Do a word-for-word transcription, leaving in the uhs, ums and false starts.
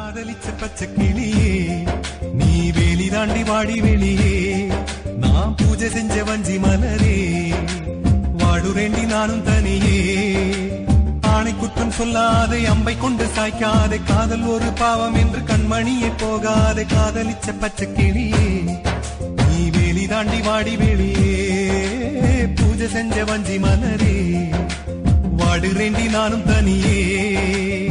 காதலிச்ச பச்சை கிளியே நீ வேலி தாண்டி வாடி வெளியே நான் பூஜை செஞ்ச வஞ்சி மலரே வாடுரேண்டி நானும் தனியே ஆணை குற்றம் சொல்லாதே அம்பை கொண்டு சாய்க்காதே காதல் ஒரு பாவம் என்று கண்மணியே போகாதே காதலிச்ச பச்சை கிளியே நீ வேலி தாண்டி வாடி வெளியே பூஜை செஞ்ச வஞ்சி மலரே வாடுரேண்டி நானும் தனியே